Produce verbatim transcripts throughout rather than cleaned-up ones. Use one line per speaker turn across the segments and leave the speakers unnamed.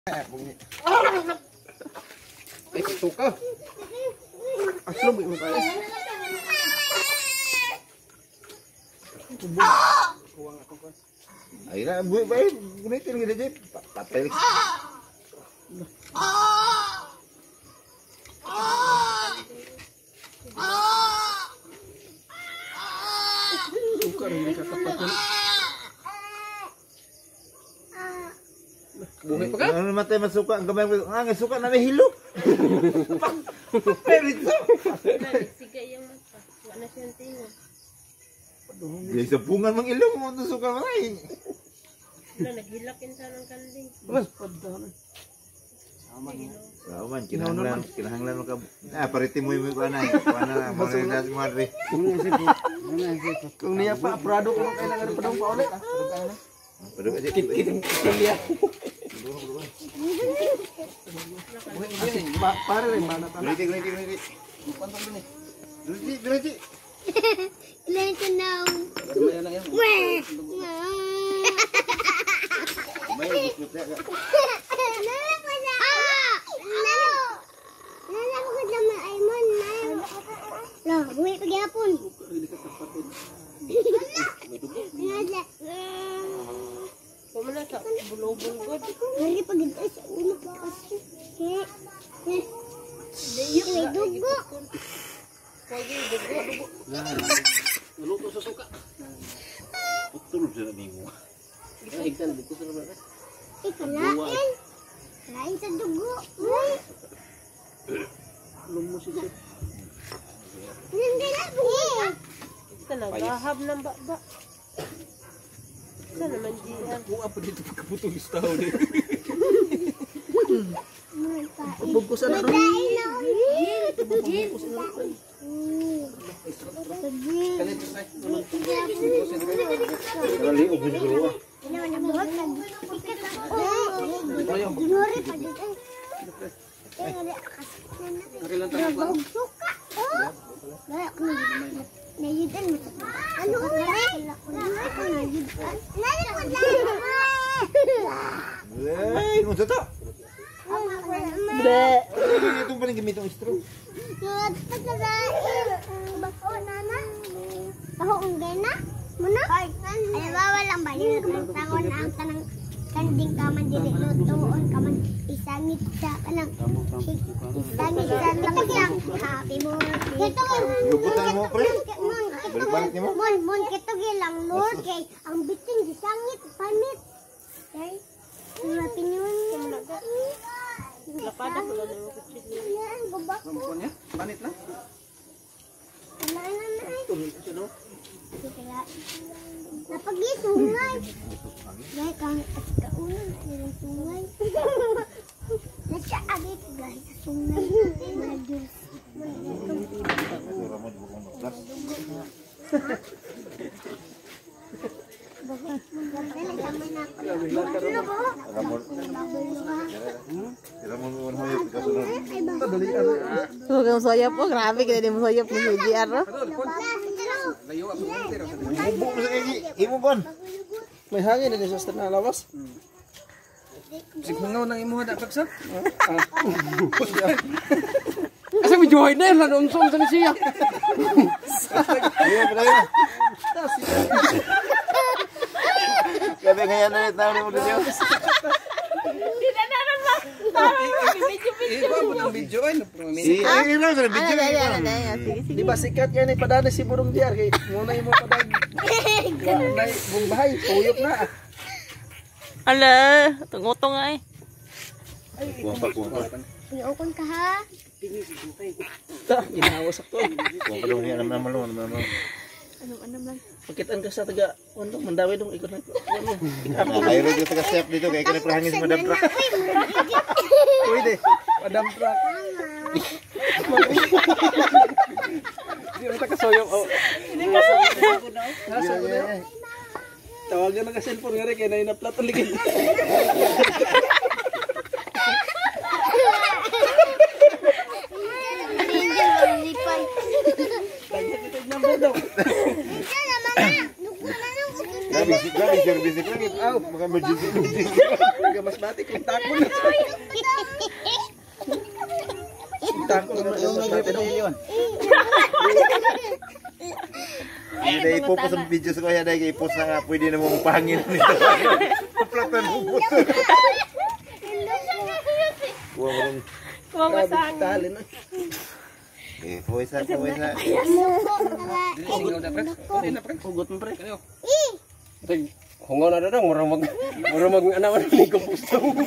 Ay, suka. Aslog mo kayo. Kuwang ako ko.
Ay na, buhay ba yun? Gunitin nga dyan. Patay.
Suka rin hindi kakapatun. Buhay pa ka?
Ano namatay masuka? Ang gamay mo. Ah, nga suka na may hilo. Perito.
Siga yung mata. Wala siyang tingin.
Di sa bungan mang ilong mo ito suka maray.
Wala, naghilakin sa ng kanding.
Mas padahan.
Saman, kinahanglan, kinahanglan mo ka. Ah, pariti mo yung mga anay. Paano na, mga rin natin mga rin.
Kung niya pa, prado ko lang kailangan na padong pa ulit.
Padong kasi.
Kikiliya. Para rin, mana tayo.
Guliti, guliti, guliti.
Pantong din eh.
Guliti, guliti.
Ilan ko na.
Kamaya lang yan.
May guliti ka.
Lah, buhay pa gyapon.
Hindi ka kapatid.
Pumana sa bulobon god. Hari pag ito sa ulo pa kasi. Ke. Diyok may dugo. Pwede dugo, dugo.
Naluto sa suka.
Tulog sila ni mo.
Higtan, dito sa naman.
Ikalain. Kalain sa dugo. Uy.
Lumos ito.
Hindi na buhay. Ito nagahab ng baba. Ito naman diyan.
Kung apa dito pagkaputong istaw din. Bugkusan na rin. Bugkusan na rin. Kanito sa
Kali, ubus dulu ah.
Ano
Eh, mo to.
Bre.
Ito pa rin gamitong straw.
Taho ang gana? Muna? Ay, walang balik. Tangon na ang tanang kanding kaman dili lutuon kaman isangit sa kanang isangit sa lang happy birthday. Kito
Lubutan mo, pre. Balik-balik niyo mo.
Mon, mon kito gilang Lord kay ang bitin gisangit panit. Kay happy new year. Lapada ko lang yung kutsi. Yan, baba.
Mampon niya? Panit lang?
Ano na na.
Tuloy siya no?
Kaya napagisungay. Dahil kang kaunan na yung sungay. Nasa agit guys sa sungay. Mga Diyos.
Ramon bukong maglas. Ramon. Ramon mo hoy kasunod.
Huwag kang soyap po. Grabe kita di mo soyap mo sa G R.
Layo ako ng tira.
Bubo mo sa kay imo bon.
May hangin na sa na lawas. Sigungaw nang imo hada kaksa. Asa mi join na lang unsong sa siya.
Ayo pala yun. Gabi ngayon na tayo mo dito.
Iba mo ng video ay no
Si ay ra sa video.
Di ba sikat yan ipadana si Burong Diar kay muna imo padag. Nay bumbahay tuyok na.
Ala, tungotong ay.
Kuwang pa kuwang pa.
Iokon ka ha.
Ta ginawas ako.
Kuwang pa daw niya naman malo naman.
Ano ano man.
Pakitaan ka sa taga Wandong mandawi dong ikot na.
Ay rin sa chef dito kay kanay prahangin sa Madam Truck.
Pwede. Madam Truck. Di mo ta kasoyong oh. Nasa mo na. Tawagan na ka cellphone nga rin kaya na inaplat ang ligid. Tanya kita number daw.
Grabe, grabe service ko lagi. Aw, mga emergency.
Kaya mas batik kung tako na. Tako na yung mas batik yun.
Hindi na ipopost ang video sa kaya dahil ipost na nga pwede na mong pahangin nito. Paplatan mo po. Kuha mo rin.
Grabe talin na.
Eh, puwisa, puwisa.
Hugot mo pre.
Hungaw na dadang, murang mag... Murang mag... Ano man ni kompusto. Oo,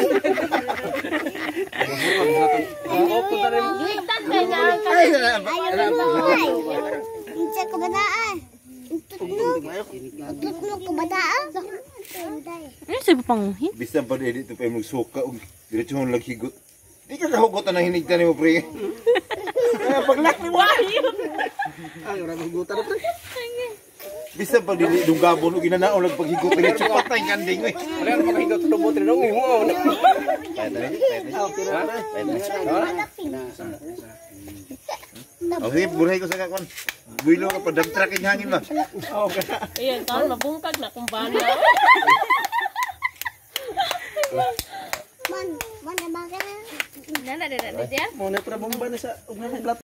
punta rin.
Ay, na ba?
Insa kabataan. Tutlog. Tutlog kabataan.
Ano sa papanguhin?
Bisan pa edit to pa yung magsuka og diretso lang higot. Di ka kahugot na hinigtan mo pre.
Paglak ni Wayo. Ay, grabe hugutan na pre.
Bisan pa dili dunggabon og ginanaon lang paghigot diretso patay kanding we.
Wala na makahigaw sa lubot rin. Ang hungaw na.
Pwede na, pwede na. Pwede na. Okay, buray ko sa kakon. Builo ka pa dagtrak yung hangin ba?
Ayan, kaon mabungkag na kung paano.
Man, man, man, man.
Nana, nana, nana,
Muna pra bomba na sa ugnahan